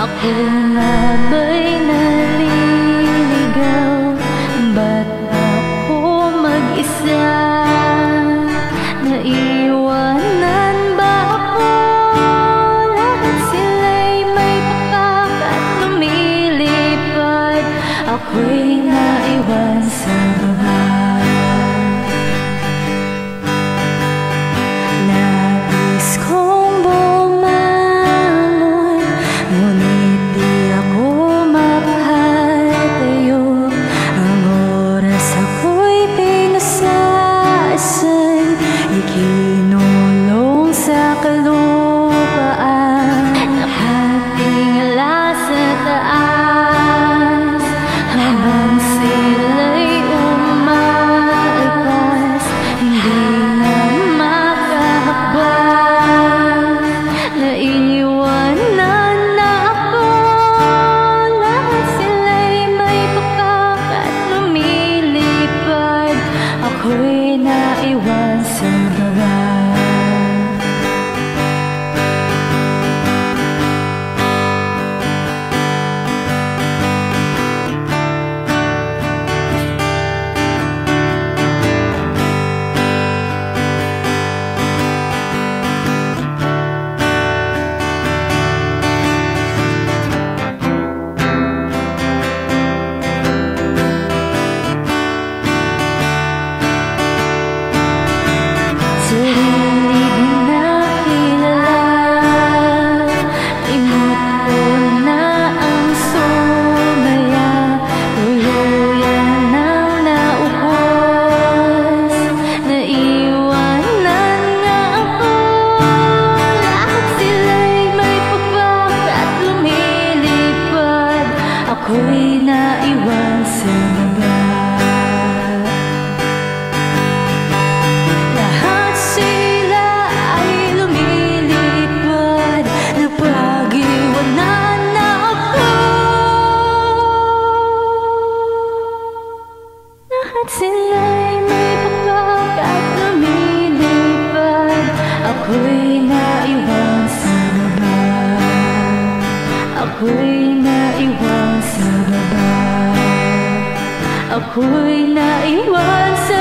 Ako na ba'y naliligaw? Ba't ako mag-isa? Naiwanan ba ako? Lahat sila'y may pakak at lumilipad. Ako'y naiwan sa baba. Nais kong bumangon, ngunit di ako mapatayo. Ang oras ako'y pinasasan, ikinulong sa kalupaan. Nakatingala sa taas habang sila'y umalpas. Hindi na makahakbang, naiwanan na ako. Lahat sila'y may pakak at lumilipad. Ako'y naiwan sa baba. Ako'y naiwan sa baba. Lahat sila ay lumilipad, napag-iwanan na ako. Lahat sila'y may pakak at lumilipad. Ako'y naiwan sa baba. Ako'y naiwan sa baba. Ako'y naiwan sa